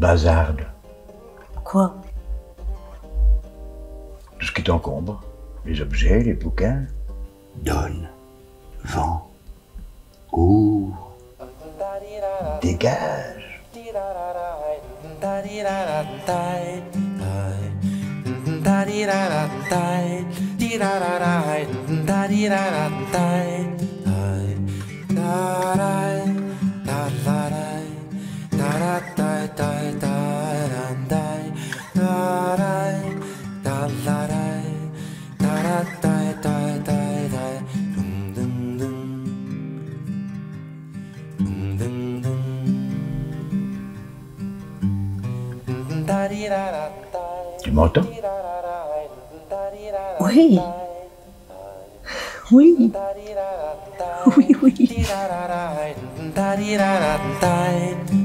bazarde. Quoi? Tout ce qui t'encombre. Les objets, les bouquins. Donne, vent, ouvre, Dégage. Tu m'entends? Oui. Oui. Oui, oui.